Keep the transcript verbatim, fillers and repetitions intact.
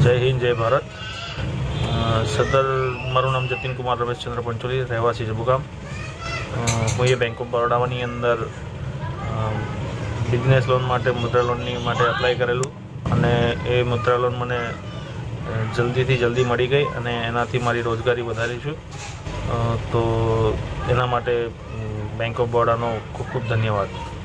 जय हिंद जय भारत। सदर मारू नाम जतिन कुमार रमेश चंद्र पंचोली, रहवासी जबुगाम। हूँ ये बैंक ऑफ बरोडा नी अंदर बिजनेस लोन माटे मुद्रा लोन नी माटे अप्लाय करेलू अने ए मुद्रा लोन मने जल्दी थी जल्दी मળી गई अने एनाथी मारी रोजगारी वधारी छुं। तो एना माटे बैंक ऑफ बरोडा नो खूब खूब धन्यवाद।